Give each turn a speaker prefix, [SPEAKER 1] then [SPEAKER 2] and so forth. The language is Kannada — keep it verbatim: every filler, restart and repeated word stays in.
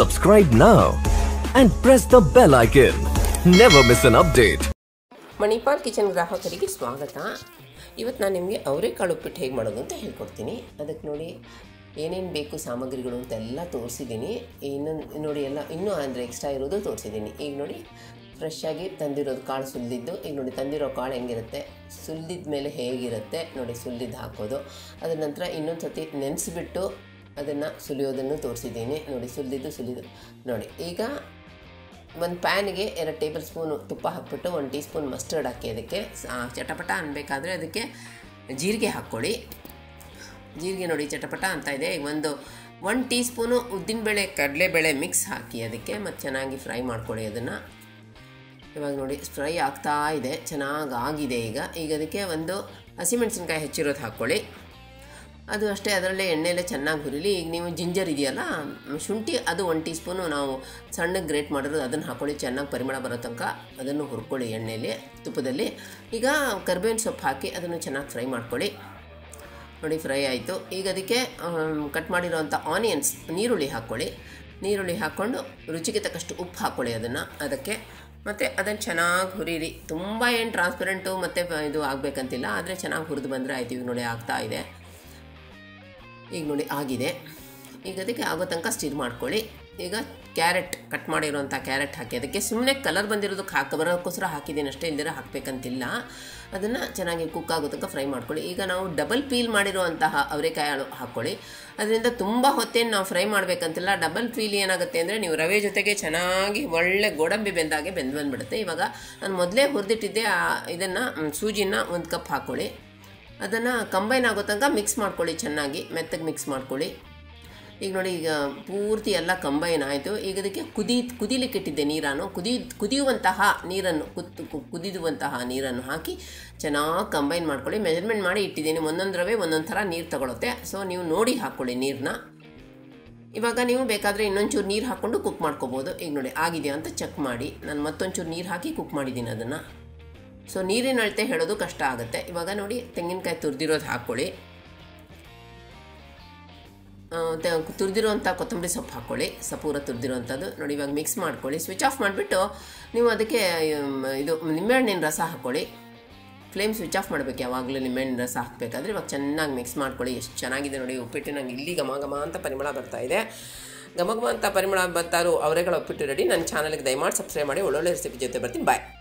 [SPEAKER 1] Subscribe now and press the bell icon. Never miss an update.
[SPEAKER 2] Manipal kitchen ಗ್ರಾಹಕರಿಗೆ ಸ್ವಾಗತ. ಇವತ್ತು ನಾನು ನಿಮಗೆ ಅವರೆಕಾಳು ಉಪ್ಪಿಟ್ಟು ಹೇಗೆ ಮಾಡೋದು ಅಂತ ಹೇಳ್ಕೊಡ್ತೀನಿ. ಅದಕ್ಕೆ ನೋಡಿ ಏನೇನು ಬೇಕು ಸಾಮಗ್ರಿಗಳು ಅಂತ ಎಲ್ಲ ತೋರಿಸಿದ್ದೀನಿ. ಇನ್ನೊಂದು ನೋಡಿ ಎಲ್ಲ ಇನ್ನೂ ಅಂದರೆ ಎಕ್ಸ್ಟ್ರಾ ಇರೋದು ತೋರಿಸಿದ್ದೀನಿ. ಈಗ ನೋಡಿ ಫ್ರೆಶ್ ಆಗಿ ತಂದಿರೋದು ಕಾಳು ಸುಲಿದಿದ್ದು. ಈಗ ನೋಡಿ ತಂದಿರೋ ಕಾಳು ಹೆಂಗಿರುತ್ತೆ, ಸುಲಿದ ಮೇಲೆ ಹೇಗಿರುತ್ತೆ ನೋಡಿ, ಸುಲಿದು ಹಾಕೋದು. ಅದರ ನಂತರ ಇನ್ನೊಂದು ಸತಿ ನೆನೆಸಿಬಿಟ್ಟು ಅದನ್ನು ಸುಲಿಯೋದನ್ನು ತೋರಿಸಿದ್ದೀನಿ. ನೋಡಿ ಸುಲಿದಿದ್ದು ಸುಲಿದು ನೋಡಿ. ಈಗ ಒಂದು ಪ್ಯಾನಿಗೆ ಎರಡು ಟೇಬಲ್ ಸ್ಪೂನು ತುಪ್ಪ ಹಾಕ್ಬಿಟ್ಟು ಒಂದು ಟೀ ಸ್ಪೂನ್ ಮಸ್ಟರ್ಡ್ ಹಾಕಿ ಅದಕ್ಕೆ ಚಟಪಟ ಅನ್ನಬೇಕಾದ್ರೆ ಅದಕ್ಕೆ ಜೀರಿಗೆ ಹಾಕ್ಕೊಳ್ಳಿ. ಜೀರಿಗೆ ನೋಡಿ ಚಟಪಟ ಅಂತ ಇದೆ. ಈಗ ಒಂದು ಒನ್ ಟೀ ಸ್ಪೂನು ಉದ್ದಿನಬೇಳೆ ಕಡಲೆಬೇಳೆ ಮಿಕ್ಸ್ ಹಾಕಿ ಅದಕ್ಕೆ ಮತ್ತು ಚೆನ್ನಾಗಿ ಫ್ರೈ ಮಾಡ್ಕೊಳ್ಳಿ ಅದನ್ನು. ಇವಾಗ ನೋಡಿ ಫ್ರೈ ಆಗ್ತಾ ಇದೆ, ಚೆನ್ನಾಗಿ ಆಗಿದೆ. ಈಗ ಈಗ ಅದಕ್ಕೆ ಒಂದು ಹಸಿಮೆಣಸಿನ್ಕಾಯಿ ಹೆಚ್ಚಿರೋದು ಹಾಕ್ಕೊಳ್ಳಿ. ಅದು ಅಷ್ಟೇ, ಅದರಲ್ಲೇ ಎಣ್ಣೆಯಲ್ಲೇ ಚೆನ್ನಾಗಿ ಹುರಿಲಿ. ಈಗ ನೀವು ಜಿಂಜರ್ ಇದೆಯಲ್ಲ, ಶುಂಠಿ, ಅದು ಒಂದು ಟೀ ಸ್ಪೂನು ನಾವು ಸಣ್ಣಗೆ ಗ್ರೇಟ್ ಮಾಡಿರೋದು ಅದನ್ನು ಹಾಕ್ಕೊಳ್ಳಿ. ಚೆನ್ನಾಗಿ ಪರಿಮಳ ಬರೋ ತನಕ ಅದನ್ನು ಹುರ್ಕೊಳ್ಳಿ ಎಣ್ಣೆಯಲ್ಲಿ, ತುಪ್ಪದಲ್ಲಿ. ಈಗ ಕರಿಬೇವಿನ ಸೊಪ್ಪು ಹಾಕಿ ಅದನ್ನು ಚೆನ್ನಾಗಿ ಫ್ರೈ ಮಾಡ್ಕೊಳ್ಳಿ. ನೋಡಿ ಫ್ರೈ ಆಯಿತು. ಈಗ ಅದಕ್ಕೆ ಕಟ್ ಮಾಡಿರೋವಂಥ ಆನಿಯನ್ಸ್, ನೀರುಳ್ಳಿ ಹಾಕ್ಕೊಳ್ಳಿ. ನೀರುಳ್ಳಿ ಹಾಕ್ಕೊಂಡು ರುಚಿಗೆ ತಕ್ಕಷ್ಟು ಉಪ್ಪು ಹಾಕ್ಕೊಳ್ಳಿ ಅದನ್ನು ಅದಕ್ಕೆ. ಮತ್ತು ಅದನ್ನು ಚೆನ್ನಾಗಿ ಹುರಿರಿ. ತುಂಬ ಏನು ಟ್ರಾನ್ಸ್ಪರೆಂಟು ಮತ್ತು ಇದು ಆಗಬೇಕಂತಿಲ್ಲ, ಆದರೆ ಚೆನ್ನಾಗಿ ಹುರಿದು ಬಂದರೆ ಆಯ್ತು. ಈಗ ನೋಡಿ ಆಗ್ತಾ ಇದೆ. ಈಗ ನೋಡಿ ಆಗಿದೆ. ಈಗ ಅದಕ್ಕೆ ಆಗೋ ತನಕ ಸ್ಟಿರ್ ಮಾಡ್ಕೊಳ್ಳಿ. ಈಗ ಕ್ಯಾರೆಟ್, ಕಟ್ ಮಾಡಿರೋಂಥ ಕ್ಯಾರೆಟ್ ಹಾಕಿ ಅದಕ್ಕೆ ಸುಮ್ಮನೆ ಕಲರ್ ಬಂದಿರೋದಕ್ಕೆ ಹಾಕಿ ಬರೋಕ್ಕೋಸ್ಕರ ಹಾಕಿದ್ದೀನಿ ಅಷ್ಟೇ, ಇಲ್ದಿರ ಹಾಕಬೇಕಂತಿಲ್ಲ. ಅದನ್ನು ಚೆನ್ನಾಗಿ ಕುಕ್ ಆಗೋ ತನಕ ಫ್ರೈ ಮಾಡ್ಕೊಳ್ಳಿ. ಈಗ ನಾವು ಡಬಲ್ ಪೀಲ್ ಮಾಡಿರೋಂತಹ ಅವರೆಕಾಳು ಹಾಕ್ಕೊಳ್ಳಿ. ಅದರಿಂದ ತುಂಬ ಹೊತ್ತೇನು ನಾವು ಫ್ರೈ ಮಾಡಬೇಕಂತಿಲ್ಲ. ಡಬಲ್ ಪೀಲ್ ಏನಾಗುತ್ತೆ ಅಂದರೆ ನೀವು ರವೆ ಜೊತೆಗೆ ಚೆನ್ನಾಗಿ ಒಳ್ಳೆ ಗೋಡಂಬಿ ಬೆಂದಾಗೆ ಬೆಂದು ಬಂದುಬಿಡುತ್ತೆ. ಇವಾಗ ನಾನು ಮೊದಲೇ ಹುರಿದಿಟ್ಟಿದ್ದೆ ಇದನ್ನು, ಸೂಜಿನ ಒಂದು ಕಪ್ ಹಾಕ್ಕೊಳ್ಳಿ. ಅದನ್ನು ಕಂಬೈನ್ ಆಗೋ ತನಕ ಮಿಕ್ಸ್ ಮಾಡ್ಕೊಳ್ಳಿ, ಚೆನ್ನಾಗಿ ಮೆತ್ತಗೆ ಮಿಕ್ಸ್ ಮಾಡ್ಕೊಳ್ಳಿ. ಈಗ ನೋಡಿ ಈಗ ಪೂರ್ತಿ ಎಲ್ಲ ಕಂಬೈನ್ ಆಯಿತು. ಈಗ ಅದಕ್ಕೆ ಕುದಿ ಕುದಿಲಿಕ್ಕೆ ಇಟ್ಟಿದ್ದೆ ನೀರನ್ನು, ಕುದಿ ಕುದಿಯುವಂತಹ ನೀರನ್ನು ಕುತ್ತು ಕುದಿಯುವಂತಹ ನೀರನ್ನು ಹಾಕಿ ಚೆನ್ನಾಗಿ ಕಂಬೈನ್ ಮಾಡ್ಕೊಳ್ಳಿ. ಮೆಜರ್ಮೆಂಟ್ ಮಾಡಿ ಇಟ್ಟಿದ್ದೀನಿ. ಒಂದೊಂದು ರವೆ ಒಂದೊಂದು ಥರ ನೀರು ತಗೊಳುತ್ತೆ, ಸೊ ನೀವು ನೋಡಿ ಹಾಕ್ಕೊಳ್ಳಿ ನೀರನ್ನ. ಇವಾಗ ನೀವು ಬೇಕಾದರೆ ಇನ್ನೊಂಚೂರು ನೀರು ಹಾಕ್ಕೊಂಡು ಕುಕ್ ಮಾಡ್ಕೋಬೋದು. ಈಗ ನೋಡಿ ಆಗಿದೆಯಾ ಅಂತ ಚೆಕ್ ಮಾಡಿ. ನಾನು ಮತ್ತೊಂಚೂರು ನೀರು ಹಾಕಿ ಕುಕ್ ಮಾಡಿದ್ದೀನಿ ಅದನ್ನು. ಸೊ ನೀರಿನ ಅಳತೆ ಹೇಳೋದು ಕಷ್ಟ ಆಗುತ್ತೆ. ಇವಾಗ ನೋಡಿ ತೆಂಗಿನಕಾಯಿ ತುರಿದಿರೋದು ಹಾಕ್ಕೊಳ್ಳಿ. ತುರಿದಿರೋಂಥ ಕೊತ್ತಂಬರಿ ಸೊಪ್ಪು ಹಾಕ್ಕೊಳ್ಳಿ, ಸಪೂರ ತುರಿದಿರೋಂಥದ್ದು. ನೋಡಿ ಇವಾಗ ಮಿಕ್ಸ್ ಮಾಡ್ಕೊಳ್ಳಿ. ಸ್ವಿಚ್ ಆಫ್ ಮಾಡಿಬಿಟ್ಟು ನೀವು ಅದಕ್ಕೆ ಇದು ನಿಂಬೆಹಣ್ಣಿನ ರಸ ಹಾಕ್ಕೊಳ್ಳಿ. ಫ್ಲೇಮ್ ಸ್ವಿಚ್ ಆಫ್ ಮಾಡಬೇಕು ಯಾವಾಗಲೂ ನಿಂಬೆಹಣ್ಣಿನ ರಸ ಹಾಕಬೇಕಾದ್ರೆ. ಇವಾಗ ಚೆನ್ನಾಗಿ ಮಿಕ್ಸ್ ಮಾಡ್ಕೊಳ್ಳಿ. ಎಷ್ಟು ಚೆನ್ನಾಗಿದೆ ನೋಡಿ ಉಪ್ಪಿಟ್ಟು. ನಂಗೆ ಇಲ್ಲಿ ಘಮ ಘಮ ಅಂತ ಪರಿಮಳ ಬರ್ತಾ ಇದೆ. ಘಮ ಘಮ ಅಂತ ಪರಿಮಳ ಬರ್ತಾರೋ ಅವರೆಕಾಳು ಉಪ್ಪಿಟ್ಟು ರೆಡಿ. ನನ್ನ ಚಾನಲ್ಗೆ ದಯಮಾಡಿ ಸಬ್ಸ್ಕ್ರೈಬ್ ಮಾಡಿ. ಒಳ್ಳೊಳ್ಳೆ ರೆಸಿಪಿ ಜೊತೆ ಬರ್ತೀನಿ. ಬಾಯ್.